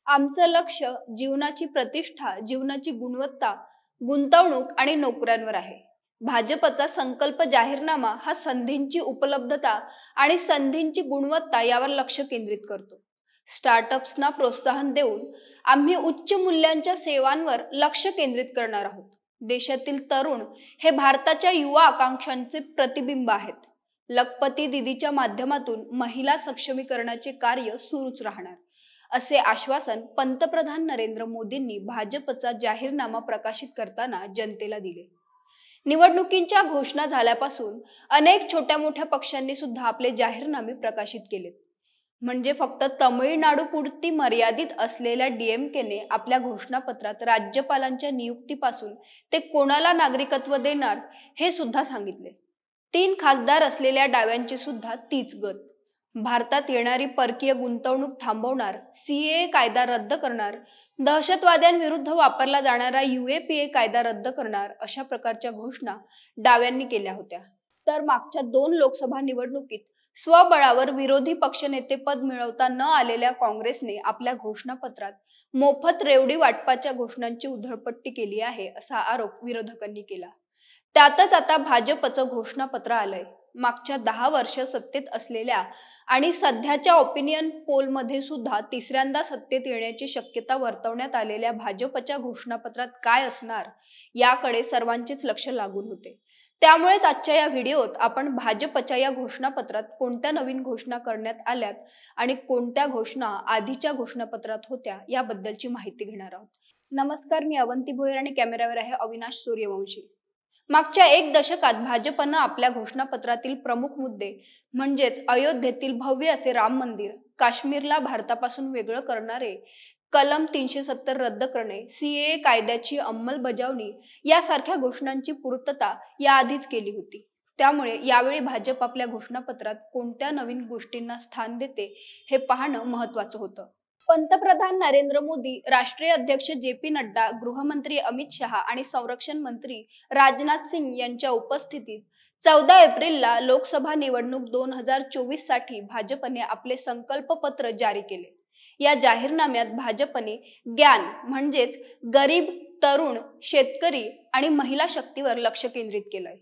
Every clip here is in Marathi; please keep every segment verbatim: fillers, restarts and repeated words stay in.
आमचं लक्ष जीवनाची प्रतिष्ठा, जीवनाची गुणवत्ता, गुंतवणूक आणि नोकऱ्यांवर आहे. भाजपचा संकल्प जाहीरनामा हा संधींची उपलब्धता आणि संधींची गुणवत्ता यावर लक्ष केंद्रित करतो. स्टार्टअप्सना प्रोत्साहन देऊन आम्ही उच्च मूल्यांच्या सेवांवर लक्ष केंद्रित करणार आहोत. देशातील तरुण हे भारताच्या युवा आकांक्षांचे प्रतिबिंब आहेत. लखपती दीदीच्या माध्यमातून महिला सक्षमीकरणाचे कार्य सुरूच राहणार, असे आश्वासन पंतप्रधान नरेंद्र मोदींनी भाजपचा जाहीरनामा प्रकाशित करताना जनतेला दिले. निवडणुकींच्या घोषणा झाल्यापासून अनेक छोट्या मोठ्या पक्षांनी सुद्धा आपले जाहीरनामे प्रकाशित केलेत. म्हणजे फक्त तमिळनाडूपुरती मर्यादित असलेल्या डीएमकेने आपल्या घोषणापत्रात राज्यपालांच्या नियुक्तीपासून ते कोणाला नागरिकत्व देणार हे सुद्धा सांगितले. तीन खासदार असलेल्या डाव्यांची सुद्धा तीच गत. भारतात येणारी परकीय गुंतवणूक थांबवणार, सीएए कायदा रद्द करणार, दहशतवाद्यांविरुद्ध वापरला जाणारा यूएपीए कायदा रद्द करणार, अशा प्रकारच्या घोषणा डाव्यांनी केल्या होत्या. तर मागच्या दोन लोकसभा निवडणुकीत स्वबळावर विरोधी पक्षनेतेपद मिळवता न आलेल्या काँग्रेसने आपल्या घोषणापत्रात मोफत रेवडी वाटपाच्या घोषणांची उधळपट्टी केली आहे, असा आरोप विरोधकांनी केला. त्यातच आता भाजपचं घोषणापत्र आलंय. मागच्या दहा वर्ष सत्तेत असलेल्या आणि सध्याच्या ओपिनियन पोलमध्ये सुद्धा तिसऱ्यांदा सत्तेत येण्याची शक्यता वर्तवण्यात आलेल्या भाजपच्या घोषणापत्रात काय असणार याकडे सर्वांचेच लक्ष लागून होते. त्यामुळेच आजच्या या व्हिडिओत आपण भाजपच्या या घोषणापत्रात कोणत्या नवीन घोषणा करण्यात आल्यात आणि कोणत्या घोषणा आधीच्या घोषणापत्रात होत्या याबद्दलची माहिती घेणार आहोत. नमस्कार, मी अवंती भोयर आणि कॅमेऱ्यावर आहे अविनाश सूर्यवंशी. मागच्या एक दशकात भाजपनं आपल्या घोषणापत्रातील प्रमुख मुद्दे म्हणजेच अयोध्येतील भव्य असे राम मंदिर, काश्मीरला भारतापासून वेगळं करणारे कलम तीनशे सत्तर रद्द करणे, सीएए कायद्याची अंमलबजावणी यासारख्या घोषणांची पूर्तता याआधीच केली होती. त्यामुळे यावेळी भाजप आपल्या घोषणापत्रात कोणत्या नवीन गोष्टींना स्थान देते हे पाहणं महत्त्वाचं होतं. पंतप्रधान नरेंद्र मोदी, राष्ट्रीय अध्यक्ष जे पी नड्डा, गृहमंत्री अमित शहा आणि संरक्षण मंत्री राजनाथ सिंग यांच्या उपस्थितीत चौदा एप्रिलला लोकसभा निवडणूक दोन हजार चोवीस साठी भाजपने आपले संकल्पपत्र जारी केले. या जाहीरनाम्यात भाजपने ज्ञान म्हणजेच गरीब, तरुण, शेतकरी आणि महिला शक्तीवर लक्ष केंद्रित केलंय.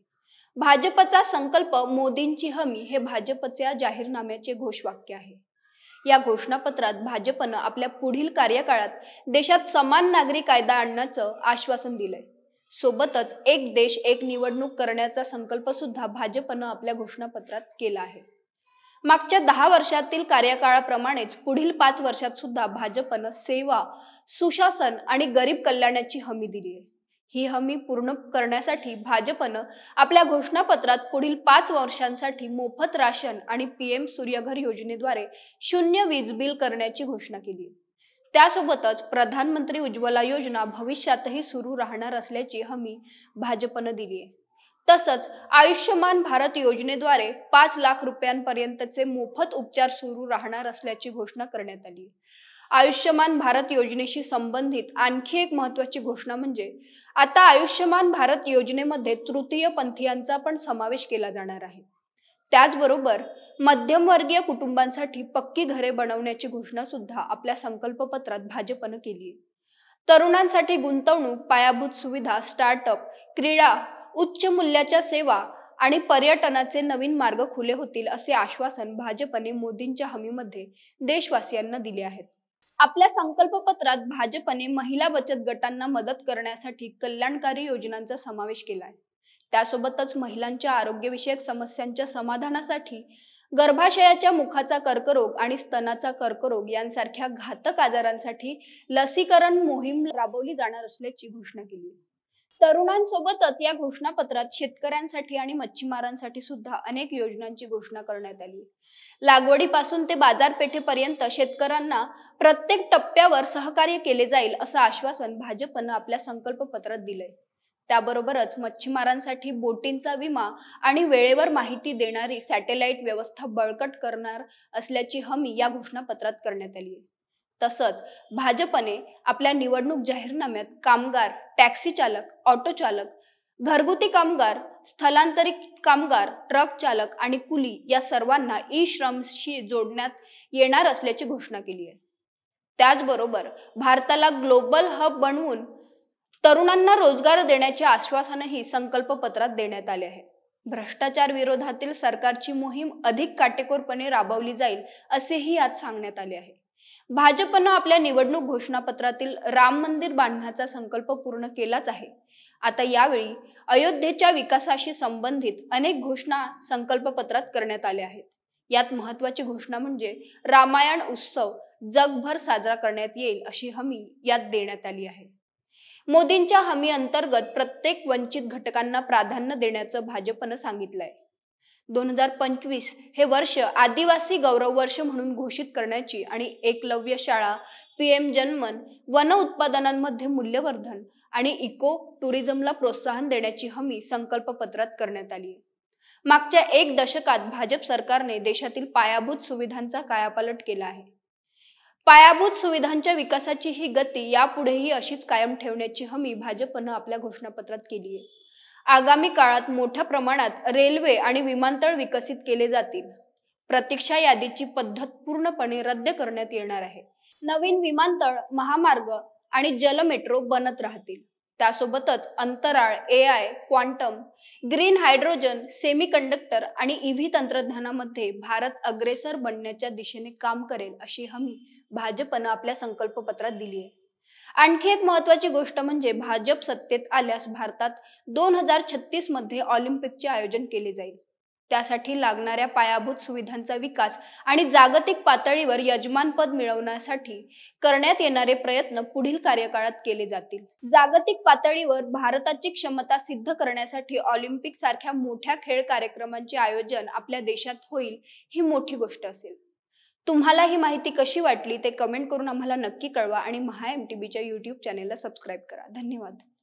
भाजपचा संकल्प मोदींची हमी हे भाजपच्या जाहीरनाम्याचे घोषवाक्य आहे. या घोषणापत्रात भाजपनं आपल्या पुढील कार्यकाळात देशात समान नागरी कायदा आणण्याचं आश्वासन दिलंय. सोबतच एक देश एक निवडणूक करण्याचा संकल्प सुद्धा भाजपनं आपल्या घोषणापत्रात केला आहे. मागच्या दहा वर्षातील कार्यकाळाप्रमाणेच पुढील पाच वर्षात सुद्धा भाजपनं सेवा, सुशासन आणि गरीब कल्याणाची हमी दिली आहे. ही हमी पूर्ण करण्यासाठी भाजपनं आपल्या घोषणापत्रात पुढील पाच वर्षांसाठी मोफत राशन आणि पीएम सूर्यघर योजनेद्वारे शून्य वीज बिल करण्याची घोषणा केली आहे. त्यासोबतच प्रधानमंत्री उज्ज्वला योजना भविष्यातही सुरू राहणार असल्याची हमी भाजपनं दिली आहे. तसंच आयुष्यमान भारत योजनेद्वारे पाच लाख रुपयांपर्यंतचे मोफत उपचार सुरू राहणार असल्याची घोषणा करण्यात आली आहे. आयुष्यमान भारत योजनेशी संबंधित आणखी एक महत्त्वाची घोषणा म्हणजे आता आयुष्यमान भारत योजनेमध्ये तृतीय पंथीयांचा पण समावेश केला जाणार आहे. त्याचबरोबर मध्यमवर्गीय कुटुंबांसाठी पक्की घरे बनवण्याची घोषणा सुद्धा आपल्या संकल्पपत्रात भाजपनं केली आहे. तरुणांसाठी गुंतवणूक, पायाभूत सुविधा, स्टार्टअप, क्रीडा, उच्च मूल्याच्या सेवा आणि पर्यटनाचे नवीन मार्ग खुले होतील असे आश्वासन भाजपने मोदींच्या हमीमध्ये देशवासियांना दिले आहेत. आपल्या संकल्पपत्रात भाजपने महिला बचत गटांना मदत करण्यासाठी कल्याणकारी योजनांचा समावेश केलाय. त्यासोबतच महिलांच्या आरोग्यविषयक समस्यांच्या समाधानासाठी गर्भाशयाच्या मुखाचा कर्करोग आणि स्तनाचा कर्करोग यांसारख्या घातक आजारांसाठी लसीकरण मोहीम राबवली जाणार असल्याची घोषणा केली. तरुणांसोबतच या घोषणापत्रात शेतकऱ्यांसाठी आणि मच्छीमारांसाठी सुद्धा अनेक योजनांची घोषणा करण्यात आली. लागवडीपासून ते बाजारपेठेपर्यंत शेतकऱ्यांना प्रत्येक टप्प्यावर सहकार्य केले जाईल असं आश्वासन भाजपनं आपल्या संकल्पपत्रात दिलंय. त्याबरोबरच मच्छीमारांसाठी बोटींचा विमा आणि वेळेवर माहिती देणारी सॅटेलाइट व्यवस्था बळकट करणार असल्याची हमी या घोषणापत्रात करण्यात आली आहे. तसंच भाजपने आपल्या निवडणूक जाहीरनाम्यात कामगार, टॅक्सी चालक, ऑटो चालक, घरगुती कामगार, स्थलांतरित कामगार, ट्रक चालक आणि कुली या सर्वांना ई श्रमशी जोडण्यात येणार असल्याची घोषणा केली आहे. त्याचबरोबर भारताला ग्लोबल हब बनवून तरुणांना रोजगार देण्याचे आश्वासनही संकल्प पत्रात देण्यात आले आहे. भ्रष्टाचार विरोधातील सरकारची मोहीम अधिक काटेकोरपणे राबवली जाईल असेही यात सांगण्यात आले आहे. भाजपनं आपल्या निवडणूक घोषणापत्रातील राम मंदिर बांधण्याचा संकल्प पूर्ण केलाच आहे. आता यावेळी अयोध्येच्या विकासाशी संबंधित अनेक घोषणा संकल्पपत्रात करण्यात आल्या आहेत. यात महत्वाची घोषणा म्हणजे रामायण उत्सव जगभर साजरा करण्यात येईल अशी हमी यात देण्यात आली आहे. मोदींच्या हमी अंतर्गत प्रत्येक वंचित घटकांना प्राधान्य देण्याचं भाजपनं सांगितलंय. दोन हजार पंचवीस हे वर्ष आदिवासी गौरव वर्ष म्हणून घोषित करण्याची आणि एकलव्य शाळा, पीएम जनमन, वन उत्पादनांमध्ये मूल्यवर्धन आणि इको टुरिझमला प्रोत्साहन देण्याची हमी संकल्पपत्रात करण्यात आली आहे. मागच्या एक दशकात भाजप सरकारने देशातील पायाभूत सुविधांचा कायापालट केला आहे. पायाभूत सुविधांच्या विकासाची ही गती यापुढेही अशीच कायम ठेवण्याची हमी भाजपनं आपल्या घोषणापत्रात केली आहे. आगामी काळात मोठ्या प्रमाणात रेल्वे आणि विमानतळ विकसित केले जातील. प्रतीक्षा यादीची पद्धत पूर्णपणे रद्द करण्यात येणार आहे. नवीन विमानतळ, महामार्ग आणि जल मेट्रो बनत राहतील. त्यासोबतच अंतराळ, A I, quantum, green hydrogen, semiconductor आणि ईव्ही तंत्रज्ञानामध्ये भारत अग्रेसर बनण्याच्या दिशेने काम करेल अशी हमी भाजपनं आपल्या संकल्पपत्रात दिली आहे. आणखी एक महत्वाची गोष्ट म्हणजे भाजप सत्तेत आल्यास भारतात दोन हजार छत्तीस मध्ये ऑलिम्पिकचे आयोजन केले जाईल. त्यासाठी लागणाऱ्या पायाभूत सुविधांचा विकास आणि जागतिक पातळीवर यजमानपद मिळवण्यासाठी करण्यात येणारे प्रयत्न पुढील कार्यकाळात केले जातील. जागतिक पातळीवर भारताची क्षमता सिद्ध करण्यासाठी ऑलिम्पिक सारख्या मोठ्या खेळ कार्यक्रमांचे आयोजन आपल्या देशात होईल ही मोठी गोष्ट असेल. तुम्हाला ही माहिती कशी वाटली ते कमेंट करून आम्हाला नक्की कळवा आणि महा एमटीबीच्या यूट्यूब चॅनेलला सबस्क्राईब करा. धन्यवाद.